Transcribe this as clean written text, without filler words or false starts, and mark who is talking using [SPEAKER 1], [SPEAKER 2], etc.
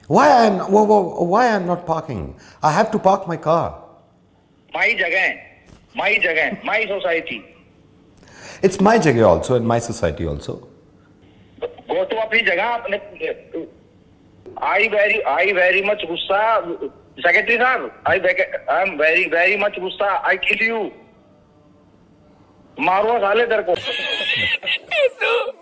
[SPEAKER 1] Why I'm not parking? I have to park my car.
[SPEAKER 2] My jagah, my society.
[SPEAKER 1] It's my jagah also and my society also.
[SPEAKER 2] Go to अपनी जगह. I very much gussa. Secretary sir, I am very much gussa. I kill you. मारो साले तेरे को.